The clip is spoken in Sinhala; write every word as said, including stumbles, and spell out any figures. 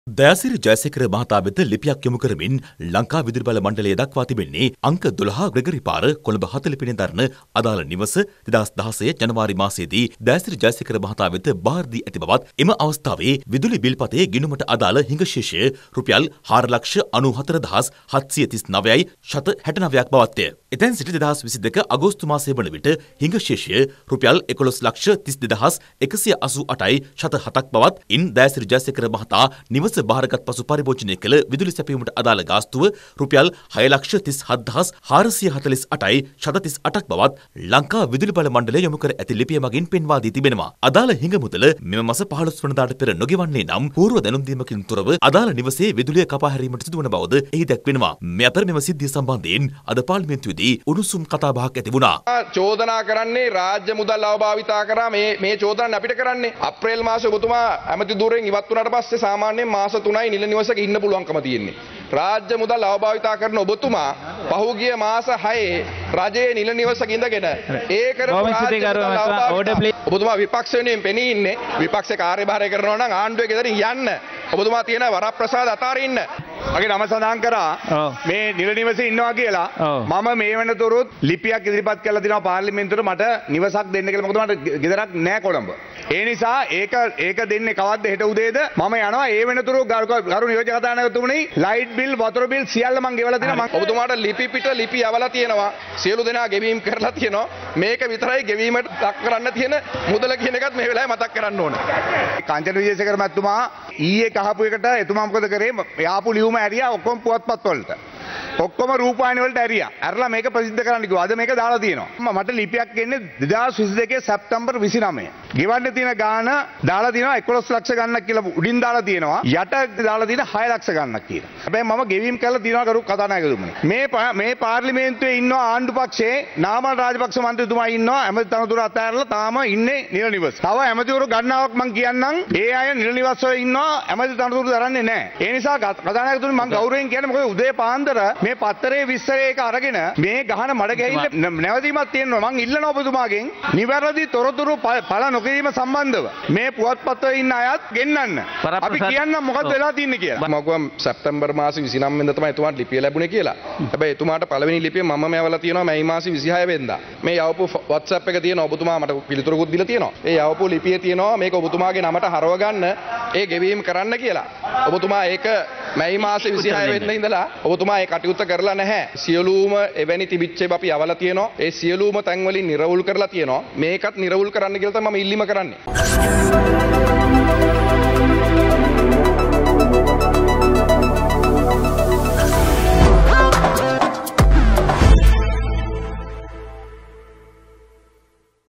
දයාසිරි ජයසේකර මහතා වෙත ලිපියක් යොමු කරමින් ලංකා විදුලි බල මණ්ඩලය දක්වා තිබෙන්නේ අංක දොළහ ග්‍රෙගරි පාර කොළඹ හතළිහ වෙනි දරන අදාළ නිවස දෙදහස් දහසය ජනවාරි මාසයේදී දයාසිරි ජයසේකර මහතා වෙත බාර දී ඇති බවත් එම අවස්ථාවේ විදුලි බිල්පතේ ගිණුමට අදාළ හිඟශේෂය රුපියල් හාර ලක්ෂ අනූහතර දහස් හත්සිය තිස් නවයයි ශත හැට නවයක් බවත්ය. එතැන් සිට දෙදහස් විසි දෙක අගෝස්තු මාසය වන විට හිඟශේෂය රුපියල් එකොළොස් ලක්ෂ තිස් දෙදහස් එකසිය අසූ අටයි ශත හතක් බවත් ඉන් දයාසිරි ජයසේකර මහතා නිවස බාරගත් පසු පරිභෝජනය කළ විදුලි සැපයීමට අදාළ ගාස්තුව රුපියල් හය ලක්ෂ තිස් හත් දහස් හාරසිය හතළිස් අටයි ශත තිස් අටක් බවත් ලංකා විදුලි බල මණ්ඩලය යොමු කර ඇති ලිපිය මගින් පෙන්වා දී තිබෙනවා. අදාළ හිඟ මුදල මෙම මාස පහළොස් වනදාට පෙර නොගෙවන්නේ නම් පූර්ව දැනුම් දීමකින් තොරව අදාළ නිවසේ විදුලිය කපා හැරීමට සිදුවන බවද එහි දැක්වෙනවා. මේ අතර මෙම සිද්ධිය සම්බන්ධයෙන් අද පාර්ලිමේන්තුවේදී උණුසුම් කතා බහක් ඇති වුණා. චෝදනා කරන්නේ රාජ්‍ය මුදල් අවභාවිතා කරා මේ මේ චෝදනා අපිට කරන්නේ අප්‍රේල් මාසෙ ඔබතුමා ඇමති ධූරයෙන් ඉවත් වුණාට පස්සේ සාමාන්‍යයෙන් මාස තුනයි නිල නිවසක ඉන්න පුළුවන්කම තියෙන්නේ. රාජ්‍ය මුදල් අවභාවිතා කරන ඔබතුමා පහුගිය මාස හයේ රජයේ නිල නිවසක ඉඳගෙන ඒ කරපු ඔබතුමා විපක්ෂ වෙනුවෙන් පෙනී ඉන්නේ. විපක්ෂේ කාර්යභාරය කරනවා නම් ආණ්ඩුවේ ගෙදරින් යන්න. ඔබතුමා තියෙන වරප්‍රසාද අතාරින්න. මගේ නම සඳහන් කරා මේ නිල නිවසේ ඉන්නවා කියලා. මම මේ වෙනතුරුත් ලිපියක් ඉදිරිපත් කරලා දිනවා පාර්ලිමේන්තුවට මට නිවසක් දෙන්න කියලා. මොකද මට ගෙදරක් නැහැ කොළඹ. ඒ නිසා ඒක ඒක දෙන්නේ කවද්ද හෙට උදේද මම යනවා. ඒ වෙනතුරු ගරු නියෝජක කතානායකතුමනි ලයිට් බිල් වතුර බිල් සියල්ල මම ගෙවලා දෙනවා. මම ඔබතුමාට ලිපි පිට ලිපි යවලා තියෙනවා. සියලු දෙනා ගෙවීම් කරලා තියෙනවා. මේක විතරයි ගෙවීමට දක් කරන්න තියෙන මුදල කියන එකත් මේ වෙලාවේ මතක් කරන්න ඕන. කාංචන විජේසේකර මහත්මයා ඊයේ කහපු එකට එතුමා මොකද කරේ? යාපු ලියුම ඇරියා ඔක්කොම පුවත්පත් වලට. ඔක්කොම රූපවාහිනී වලට ඇරියා. ඇරලා මේක ප්‍රසිද්ධ කරන්න කිව්වා. අද මේක දාලා තියෙනවා. මට ලිපියක් එන්නේ දෙදහස් විසි දෙකේ සැප්තැම්බර් විසිනවය. ගෙවන්න තියෙන ගාණ දාලා තියෙනවා එකොළොස් ලක්ෂ ගණනක් කියලා උඩින් දාලා තියෙනවා. යට දාලා තියෙන හය ලක්ෂ ගණනක් කියලා. හැබැයි මම ගෙවීම් කරලා තියෙනවා කරු කතානායකතුමනි. මේ මේ පාර්ලිමේන්තුවේ ඉන්නවා ආණ්ඩු පක්ෂයේ නාමල් රාජපක්ෂ මන්ත්‍රීතුමා ඉන්නවා. ඇමති තනතුර අතහැරලා තාම ඉන්නේ නිල නිවස. තව ඇමතිවරු ගණනාවක් මම කියන්නම්. ඒ අය නිල නිවස් වල ඉන්නවා. ඇමති තනතුරු දරන්නේ නැහැ. ඒ නිසා කතානායකතුමනි මම ගෞරවයෙන් කියන්නේ මොකද උදේ පාන්දර මේ පත්තරේ විස්තරේ එක අරගෙන මේ ගහන මඩ ගැහිල්ල නැවතීමක් තියෙනවා. මං ඉල්ලනවා ඔබතුමාගෙන් නිවැරදි තොරතුරු පළ නොකිරීම සම්බන්ධව මේ පුවත්පත්වල ඉන්න අයත් ගෙන්නන්න. අපි කියන්න මොකද වෙලා තින්නේ කියලා. මම කිව්වා සැප්තැම්බර් මාසේ විසිනව වෙනිදා තමයි එතුමාට ලිපිය ලැබුණේ කියලා. හැබැයි එතුමාට පළවෙනි ලිපිය මම මෙවලා තියෙනවා මැයි මාසේ විසිහය වෙනිදා. මේ යවපු WhatsApp එක තියෙනවා ඔබතුමා මට පිළිතුරකුත් දීලා තියෙනවා. ඒ යවපු ලිපිය තියෙනවා මේක ඔබතුමාගේ නමට හරව ගන්න ඒ ගෙවීම් කරන්න කියලා. ඔබතුමා ඒක මැයි මාසේ විසිහය වෙනිදා ඉඳලා ඔබතුමා ඒ කටයුත්ත කරලා නැහැ. සියලුම එවැනි තිබිච්ච ඒවා අපි යවලා තියෙනවා. ඒ සියලුම තැන් වලින් නිරවුල් කරලා තියෙනවා. මේකත් නිරවුල් කරන්න කියලා තමයි මම ඉල්ලීම කරන්නේ.